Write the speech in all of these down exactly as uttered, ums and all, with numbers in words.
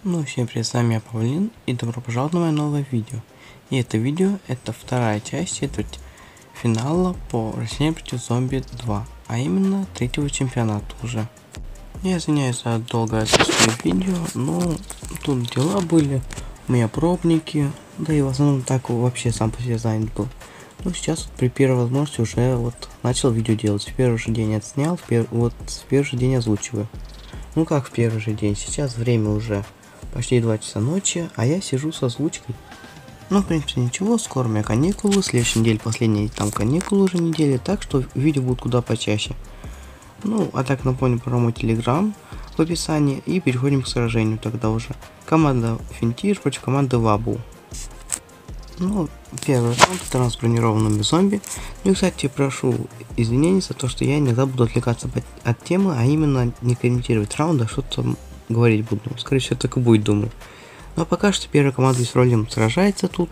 Ну, всем привет, с вами я, Павлин, и добро пожаловать на мое новое видео. И это видео, это вторая часть четверть финала по Россия против Зомби два, а именно третьего чемпионата уже. Я извиняюсь за долгое отсутствие видео, но тут дела были, у меня пробники, да и в основном так вообще сам по себе занят был. Ну, сейчас вот, при первой возможности уже вот начал видео делать, в первый же день отснял, в пер... вот в первый же день озвучиваю. Ну как в первый же день, сейчас время уже почти два часа ночи, а я сижу со озвучкой. Ну, в принципе, ничего, скоро у меня каникулы, следующей неделе последние там каникулы уже недели, так что видео будут куда почаще. Ну, а так напомню про мой телеграм в описании и переходим к сражению тогда уже. Команда Финтир против команды Вабу. Ну, первый раунд это с бронированными зомби. Ну и, кстати, прошу извинений за то, что я иногда буду отвлекаться от темы, а именно не комментировать раунд, а что-то говорить буду. Скорее всего, так и будет, думаю. Но пока что первая команда с ролем сражается тут.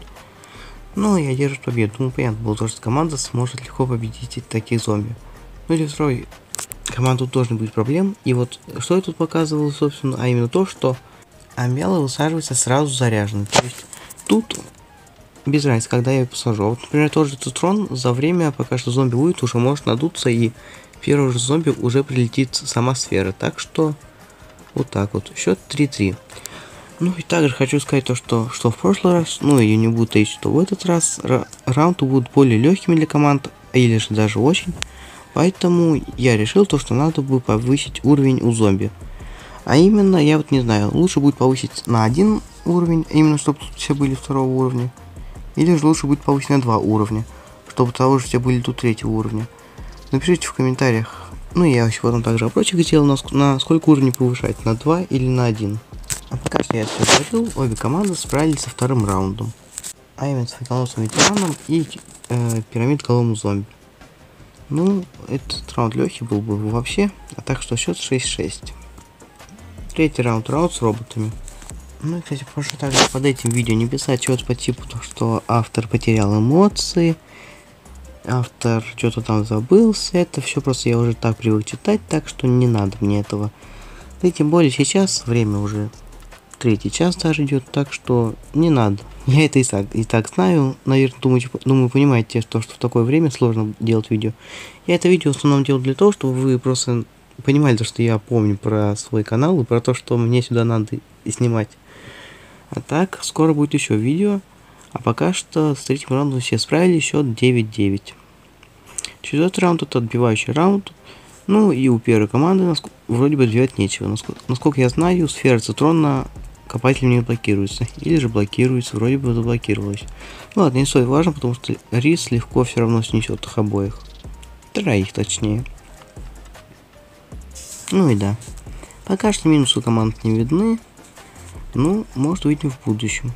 Но я держу победу. Ну, понятно было, что команда сможет легко победить таких зомби. Ну, или второй команду тоже не будет проблем. И вот, что я тут показывал, собственно, а именно то, что амбиалы высаживаются сразу заряжены. То есть, тут без разницы, когда я ее посажу. Вот, например, тот же Тутрон за время, пока что зомби будет, уже может надуться, и первый же зомби уже прилетит сама сфера. Так что, вот так вот. Счет три-три. Ну и также хочу сказать то, что, что в прошлый раз, ну и не буду таить, что в этот раз раунды будут более легкими для команд, или же даже очень. Поэтому я решил то, что надо бы повысить уровень у зомби. А именно, я вот не знаю, лучше будет повысить на один уровень, именно чтобы тут все были второго уровня. Или же лучше будет повысить на два уровня, чтобы того же все были тут третьего уровня. Напишите в комментариях. Ну и я еще потом также опросик сделал, на, на сколько уровней повышать, на два или на один. А пока что я все говорил, обе команды справились со вторым раундом. А именно с факелоносным ветераном и э, пирамид головым зомби. Ну, этот раунд легкий был бы вообще, а так что счет шесть-шесть. Третий раунд, раунд с роботами. Ну и, кстати, прошу также под этим видео не писать что-то по типу, что автор потерял эмоции, автор что-то там забылся, это все просто я уже так привык читать, так что не надо мне этого. Да и тем более сейчас время уже третий час даже идет, так что не надо. Я это и так, и так знаю, наверное, думаю, думаю, понимаете, что, что в такое время сложно делать видео. Я это видео в основном делаю для того, чтобы вы просто понимали, то, что я помню про свой канал и про то, что мне сюда надо и снимать. А так, скоро будет еще видео. А пока что с третьим раундом все справились, счет девять-девять. Четвертый раунд это отбивающий раунд. Ну и у первой команды вроде бы отбивать нечего. Насколько, насколько я знаю, сфера цитрона копателем не блокируется. Или же блокируется, вроде бы заблокировалась. Ну ладно, не столь важно, потому что рис легко все равно снесет их обоих. Троих точнее. Ну и да. Пока что минусы у команд не видны. Ну, может увидим в будущем.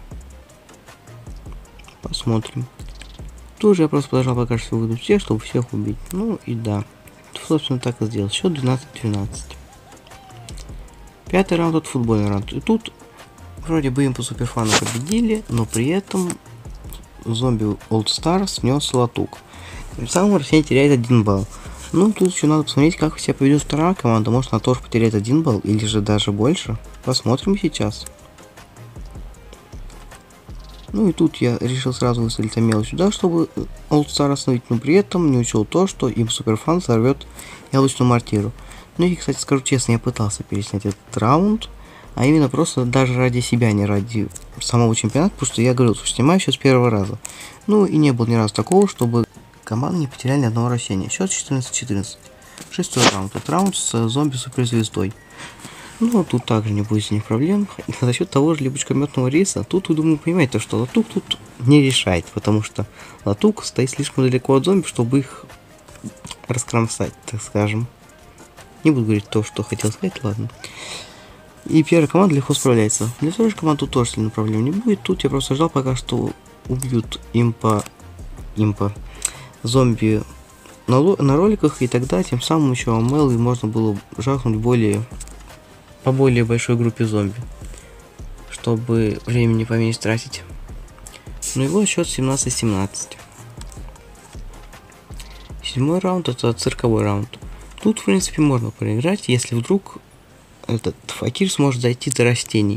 Посмотрим. Тоже я просто подождал, пока что выйдут все, чтобы всех убить. Ну и да. Собственно, так и сделал. Счет двенадцать-двенадцать. Пятый раунд это футбольный раунд. И тут вроде бы им по суперфану победили, но при этом зомби Old Star снес латук. Тем самым Россия теряет один балл. Ну, тут еще надо посмотреть, как себя поведет вторая команда. Может, она тоже потеряет один балл, или же даже больше. Посмотрим сейчас. Ну и тут я решил сразу выстрелить Амелу сюда, чтобы Old Star остановить, но при этом не учел то, что им суперфан взорвет яблочную мортиру. Ну и, кстати, скажу честно, я пытался переснять этот раунд, а именно просто даже ради себя, не ради самого чемпионата, потому что я говорил, что снимаю еще с первого раза. Ну и не было ни разу такого, чтобы команды не потеряли ни одного растения. Счет четырнадцать-четырнадцать. Шестой раунд. Это раунд с зомби-суперзвездой. Ну, тут также не будет с них проблем. И за счет того же липучкометного риса, тут, я думаю, понимаете, что латук тут не решает, потому что латук стоит слишком далеко от зомби, чтобы их раскромсать, так скажем. Не буду говорить то, что хотел сказать, ладно. И первая команда легко справляется. Для второй же команды тут тоже сильно проблем не будет. Тут я просто ждал, пока что убьют импа, импа зомби на, на роликах, и тогда тем самым еще АМЛ и можно было жахнуть более по более большой группе зомби, чтобы времени поменьше тратить. Ну и вот счет семнадцать-семнадцать. Седьмой раунд это цирковой раунд. Тут в принципе можно проиграть, если вдруг этот факир сможет зайти до растений.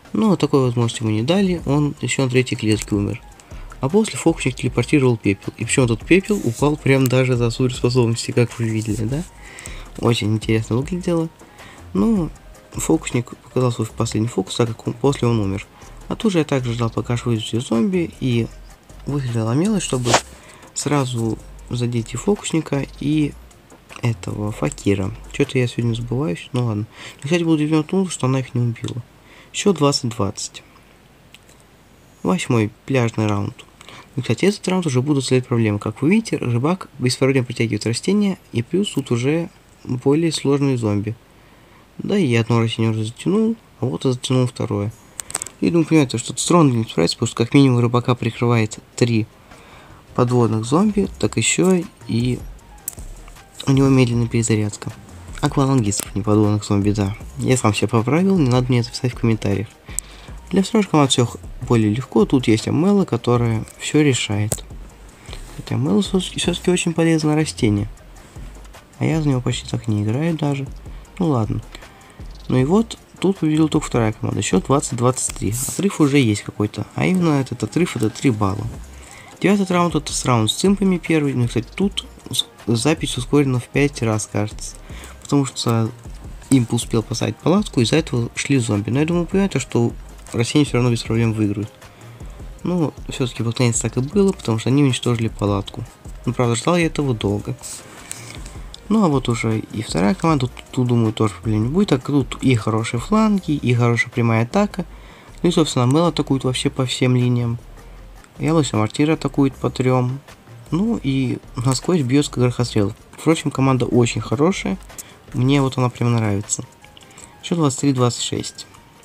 Но такой возможности ему не дали, он еще на третьей клетке умер. А после фокусник телепортировал пепел. И причем тот пепел упал прям даже за суперспособности, как вы видели, да? Очень интересно выглядело. Ну, фокусник показал свой последний фокус, так как он, после он умер. А тут же я также ждал, пока аж выйдут все зомби, и выстрелила мелочь, чтобы сразу задеть и фокусника, и этого факира. Что-то я сегодня забываюсь, ну ладно. Но, кстати, буду вернуть, что она их не убила. Счет двадцать двадцать. Восьмой пляжный раунд. И, кстати, этот раунд уже будут следовать проблемы. Как вы видите, рыбак без проблем притягивает растения, и плюс тут уже более сложные зомби. Да, и я одно растение уже затянул, а вот и затянул второе. И думаю, понимаете, что тут строго не справится, потому что как минимум рыбака прикрывает три подводных зомби, так еще и у него медленная перезарядка. Аквалангистов, не подводных зомби, да. Я сам себя поправил, не надо мне это писать в комментариях. Для второй команд все более легко, тут есть Амела, которая все решает. Хотя Амела все-таки очень полезное растение. А я за него почти так не играю даже. Ну ладно. Ну и вот, тут победила только вторая команда. Счет двадцать двадцать три. Отрыв уже есть какой-то. А именно этот отрыв это три балла. Девятый раунд это с раунд с цимпами первый. Ну, кстати, тут запись ускорена в пять раз, кажется. Потому что имп успел поставить палатку, и из-за этого шли зомби. Но я думаю, понимаете, что растения все равно без проблем выиграют. Ну, все-таки под конец так и было, потому что они уничтожили палатку. Ну, правда, ждал я этого долго. Ну, а вот уже и вторая команда, тут, тут думаю, тоже проблем не будет, так как тут и хорошие фланги, и хорошая прямая атака. Ну и, собственно, Мэл атакует вообще по всем линиям. Яблочный мортир атакует по трем. Ну и насквозь бьет с грохострел. Впрочем, команда очень хорошая. Мне вот она прям нравится. Счет двадцать три двадцать шесть.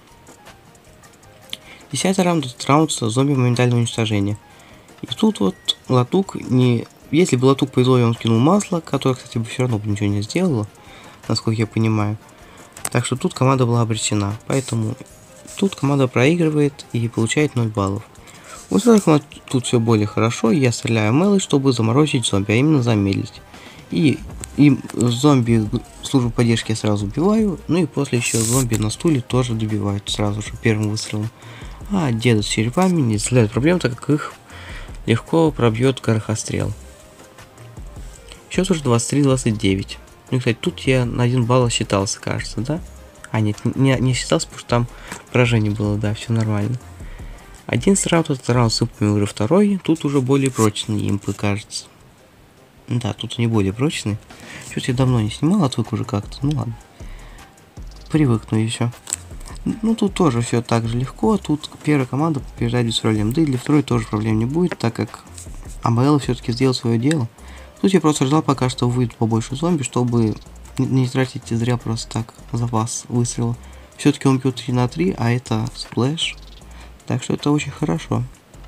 Десятый раунд, это раунд с зомби моментального уничтожения. И тут вот Латук не... Если бы Латук повезло, и он скинул масло, которое, кстати, бы все равно бы ничего не сделало, насколько я понимаю. Так что тут команда была обречена. Поэтому тут команда проигрывает и получает ноль баллов. У второй тут все более хорошо. Я стреляю Мэлой, чтобы заморозить зомби, а именно замедлить. И, и зомби службу поддержки я сразу убиваю. Ну и после еще зомби на стуле тоже добивают сразу же первым выстрелом. А деда с черепами не составляет проблем, так как их легко пробьет горохострел. Счет уже двадцать три двадцать девять. Ну, кстати, тут я на один балл считался, кажется, да? А, нет, не, не считался, потому что там поражение было, да, все нормально. Одиннадцатый раунд, это раунд с импами уже второй. Тут уже более прочные импы, кажется. Да, тут они более прочные. Что-то я давно не снимал, отвык уже как-то, ну ладно. Привыкну еще. Ну, тут тоже все так же легко. Тут первая команда побеждает без проблем. Да и для второй тоже проблем не будет, так как АБЛ все-таки сделал свое дело. Тут я просто ждал, пока что выйдут побольше зомби, чтобы не тратить зря просто так запас выстрела. Все-таки он бьет три на три, а это сплэш. Так что это очень хорошо.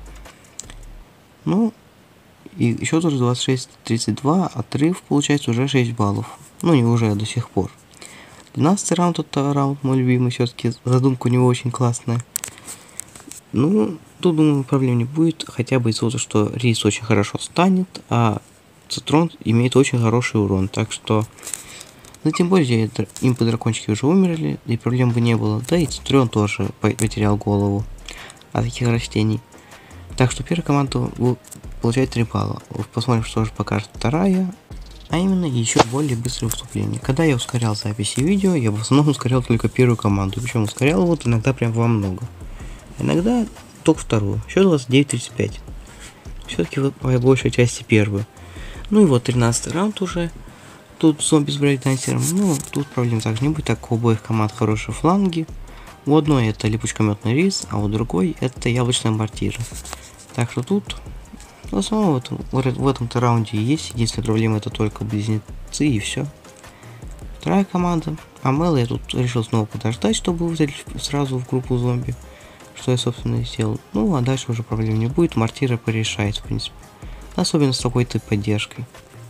Ну, и еще тоже двадцать шесть тридцать два, отрыв получается уже шесть баллов. Ну, не уже, а до сих пор. двенадцатый раунд, это раунд мой любимый, все-таки задумка у него очень классная. Ну, тут, думаю, проблем не будет, хотя бы из-за того, что Рис очень хорошо станет, а Цитрон имеет очень хороший урон, так что... Ну, тем более, импы дракончики уже умерли, и проблем бы не было, да и Цитрон тоже потерял голову от таких растений. Так что первая команда получает три балла. Посмотрим, что же покажет вторая. А именно еще более быстрое вступление. Когда я ускорял записи видео, я в основном ускорял только первую команду. Причем ускорял вот иногда прям во много. Иногда только вторую. Счет двадцать девять тридцать пять. Все-таки по большей части первую. Ну и вот тринадцатый раунд уже. Тут зомби с брейкдансером. Ну, тут проблем также не будет, так как у обоих команд хорошие фланги. У одной это липучкометный рис, а у другой это яблочная мортира. Так что тут в основном в, этом, в этом-то раунде есть. Единственная проблема это только близнецы и все. Вторая команда. Амела я тут решил снова подождать, чтобы выйти сразу в группу зомби. Что я, собственно, и сделал. Ну, а дальше уже проблем не будет. Мортира порешает, в принципе. Особенно с такой-то поддержкой.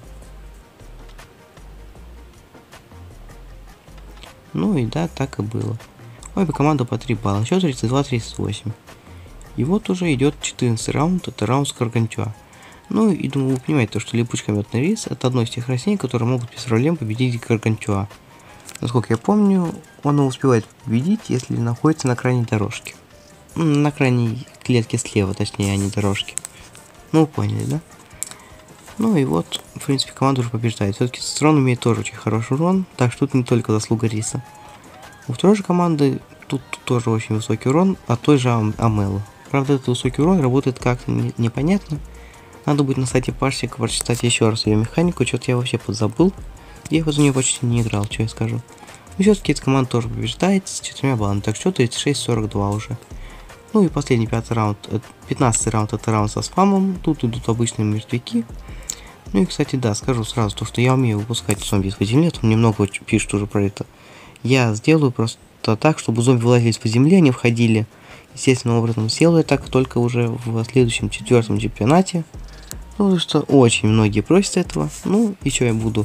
Ну и да, так и было. Обе команды по три балла. Счет тридцать два тридцать восемь. И вот уже идет четырнадцатый раунд. Это раунд с Гаргантюа. Ну и думаю, вы понимаете, то, что липучкометный рис это одно из тех растений, которые могут без проблем победить Гаргантюа. Насколько я помню, он успевает победить, если находится на крайней дорожке. На крайней клетке слева, точнее, а не дорожке. Ну, поняли, да? Ну и вот, в принципе, команда уже побеждает. Все-таки Цицерон имеет тоже очень хороший урон, так что тут не только заслуга Риса. У второй же команды тут тоже очень высокий урон, а той же Ам Амелы. Правда, этот высокий урон работает как-то не непонятно. Надо будет на сайте Парсика прочитать еще раз ее механику, что-то я вообще подзабыл. Я возле нее почти не играл, что я скажу. Но все-таки эта команда тоже побеждает с четырьмя баллами, так что тридцать шесть сорок два уже. Ну и последний пятый раунд, пятнадцатый раунд, это раунд со спамом, тут идут обычные мертвяки. Ну и, кстати, да, скажу сразу, то, что я умею выпускать зомби из-под земли, там немного пишут уже про это. Я сделаю просто так, чтобы зомби вылазили из-под земли, они входили естественным образом. Сделаю так только уже в следующем четвертом чемпионате. Ну, потому что очень многие просят этого. Ну, и что я буду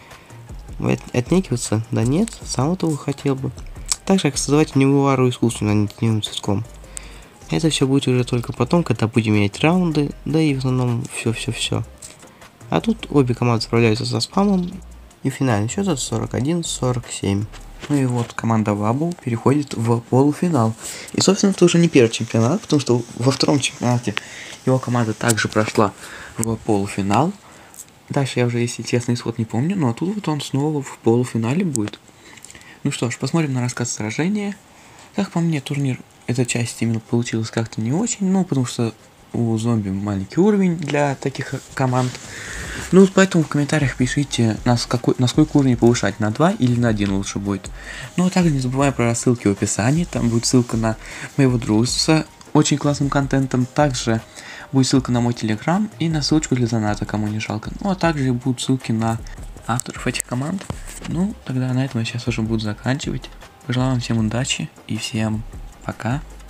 отнекиваться? Да нет, сам этого хотел бы. Так же, как создавать невуару искусственно, а не теневым цветком. Это все будет уже только потом, когда будем менять раунды, да и в основном все-все-все. А тут обе команды справляются со спамом, и финальный счет это сорок один сорок семь. Ну и вот команда Вабу переходит в полуфинал. И, собственно, это уже не первый чемпионат, потому что во втором чемпионате его команда также прошла в полуфинал. Дальше я уже, если честно, исход не помню, но тут вот он снова в полуфинале будет. Ну что ж, посмотрим на рассказ сражения. Как по мне, турнир, эта часть именно получилась как-то не очень, ну, потому что у зомби маленький уровень для таких команд. Ну, поэтому в комментариях пишите, нас какой, на сколько уровень повышать, на два или на один лучше будет. Ну, а также не забываем про ссылки в описании, там будет ссылка на моего друга с очень классным контентом, также будет ссылка на мой телеграм и на ссылочку для доната, кому не жалко. Ну, а также будут ссылки на авторов этих команд. Ну, тогда на этом я сейчас уже буду заканчивать. Пожелаю вам всем удачи и всем пока.